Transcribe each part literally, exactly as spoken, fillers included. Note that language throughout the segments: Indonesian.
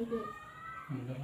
Hindi. Alhamdulillah.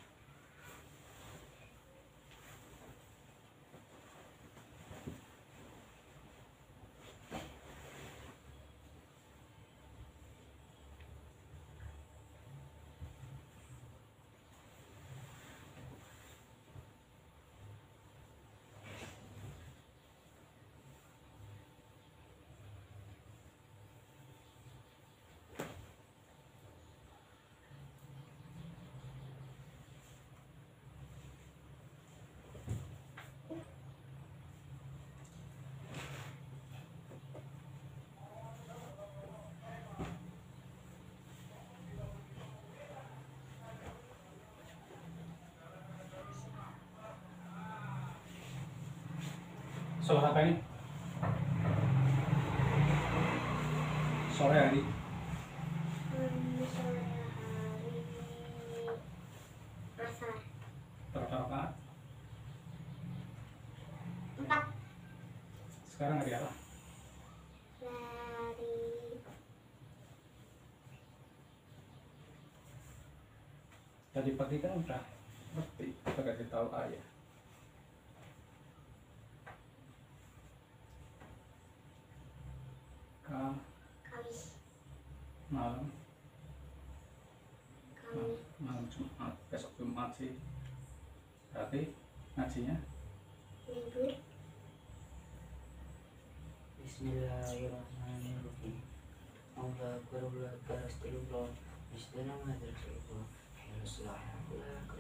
Sore apa ini? Sore hari. Hmm, sore hari asar. Berapa rakaat? Empat. Sekarang hari apa? Dari Tadi pagi kan udah ngerti, kita kasih tahu ayah. Kam Kamis. malam, Kamis. malam Jumat, besok Jumat sih. Berarti ngajinya Libur. Bismillahirrahmanirrahim. Allah akbar, Allah akbar, astagfirullah. Bismillahirrahmanirrahim. Bismillahirrahmanirrahim.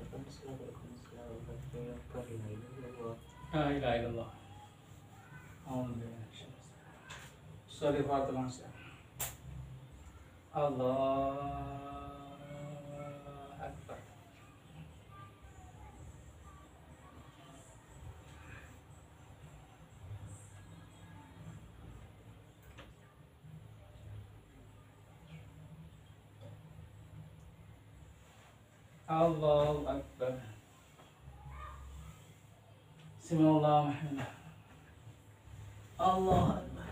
Bismillahirrahmanirrahim. La ilaha illallah. Alhamdulillah. Sorry for the long step. Allah Akbar. Allahu Akbar. Bismillahirrahmanirrahim. Allah Akbar.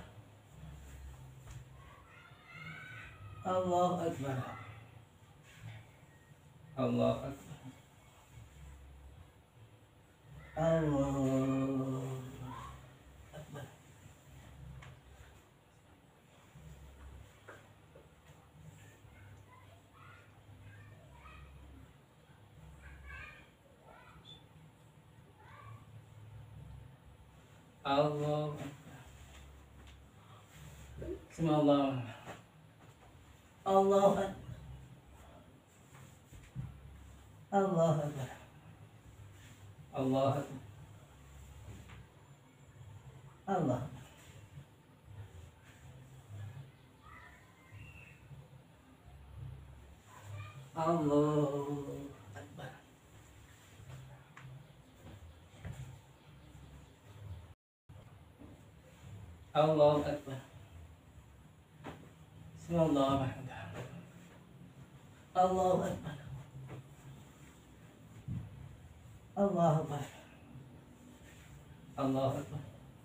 Allah Akbar. Allah Akbar. Allah Akbar. Allah Akbar. Bismillah. Allah Akbar. Allah Akbar. Allah Akbar. Allah. Allah Akbar. Allah Akbar. Bismillahirrahmanirrahim. Allah Akbar. Allah Akbar. Allah Akbar.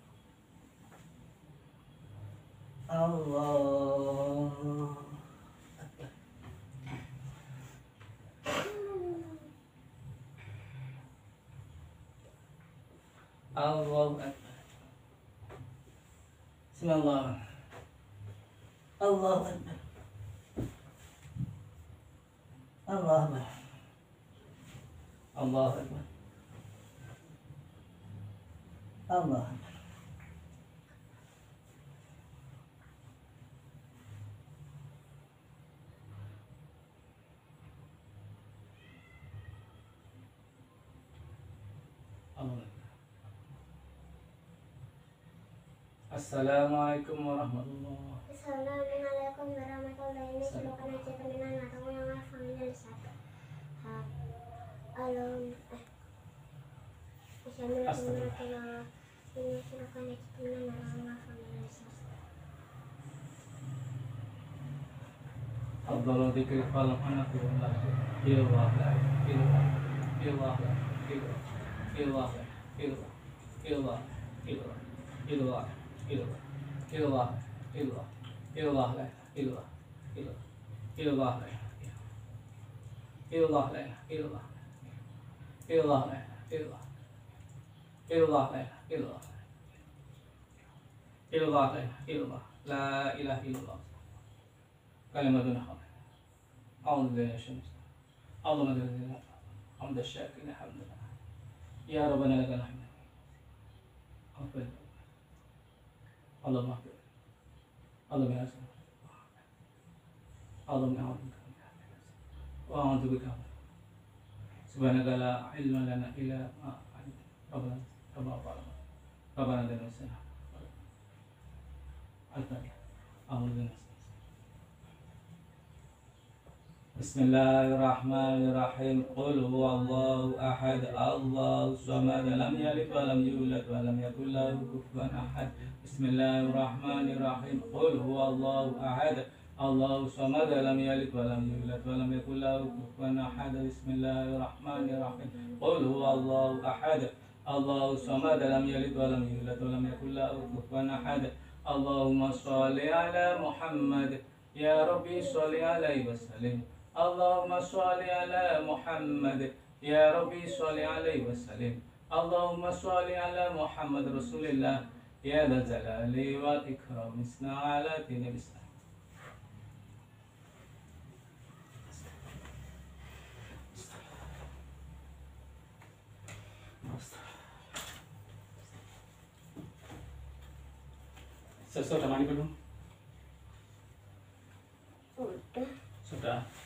Allah Akbar. Allah Akbar. Bismillah. Allah Akbar. Allah Akbar. Allah Akbar. Allah Akbar. Allah. Assalamualaikum warahmatullahi. Assalamualaikum warahmatullahi wabarakatuh. Semoga najat minan atau yang familia satu. Ha. Alam. Assalamualaikum warahmatullahi wabarakatuh. Semoga najat minan atau yang familia satu. Abdul Dzikri falam anatu la ilallah la ilallah ilallah la ilallah ilallah ilallah ilallah ilallah ilallah ilallah ilallah ilallah la ilallah ilallah ilallah la illallah la ilaha illallah illallah la ilaha illallah illallah la ilaha illallah illallah la ilaha illallah la ilaha illallah kalimatun haq a'udzu billahi syaitanir rajim Allahumma lana hamdan syakirin hamdan ya rabbana lakal hamd afdal Allahumma Allahumma ya Allahumma a'udzu وأعوذ بك سبحانك لا علم لنا إلا ما علمتنا ربنا ربنا ربنا لنا السلام الفاتحة أعوذ بالله بسم الله الرحمن الرحيم قل هو الله أحد الله الصمد لم يلد ولم يولد ولم يكن له كفوا أحد بسم الله الرحمن الرحيم قل هو الله أحد الله الصمد لم يلد ولم يولد ولم يكن له كفوا أحد بسم الله الرحمن الرحيم قل هو الله أحد الله الصمد لم يلد ولم يولد ولم يكن له كفوا أحد اللهم صل على محمد يا ربي صل عليه وسلم اللهم صل على محمد يا ربي صل عليه وسلم اللهم صل على محمد رسول الله يا ذا الجلال والإكرام اثنى على دين الإسلام Selesai udah mandi belum? Udah. Sudah.